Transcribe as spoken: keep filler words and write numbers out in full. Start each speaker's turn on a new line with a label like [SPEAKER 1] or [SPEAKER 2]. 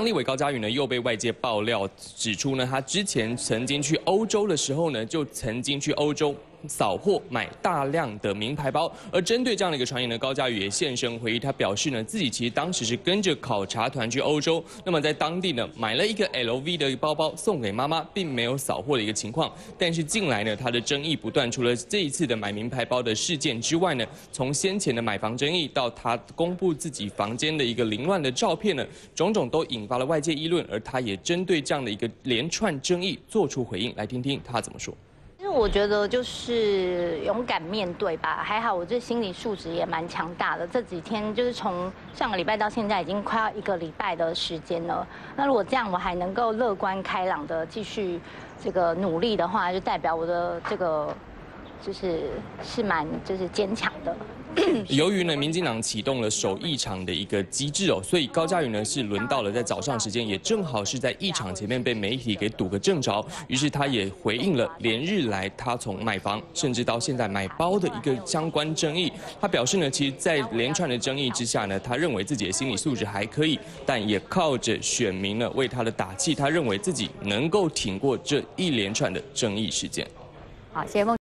[SPEAKER 1] 将立委高嘉瑜呢，又被外界爆料指出呢，他之前曾经去欧洲的时候呢，就曾经去欧洲扫货买大量的名牌包。而针对这样的一个传言呢，高嘉瑜也现身回忆，他表示呢，自己其实当时是跟着考察团去欧洲，那么在当地呢买了一个 L V 的包包送给妈妈，并没有扫货的一个情况。但是近来呢，他的争议不断，除了这一次的买名牌包的事件之外呢，从先前的买房争议到他公布自己房间的一个凌乱的照片呢，种种都引发了外界议论，而他也针对这样的一个连串争议做出回应，来听听他怎么说。
[SPEAKER 2] 其实我觉得就是勇敢面对吧，还好我这心理素质也蛮强大的。这几天就是从上个礼拜到现在，已经快要一个礼拜的时间了。那如果这样我还能够乐观开朗的继续这个努力的话，就代表我的这个就是是蛮就是坚强的。
[SPEAKER 1] 由于呢，民进党启动了首议场的一个机制哦，所以高嘉瑜呢是轮到了在早上时间，也正好是在议场前面被媒体给堵个正着。于是他也回应了连日来他从买房甚至到现在买包的一个相关争议。他表示呢，其实，在连串的争议之下呢，他认为自己的心理素质还可以，但也靠着选民呢为他的打气，他认为自己能够挺过这一连串的争议事件。
[SPEAKER 2] 好，谢谢孟。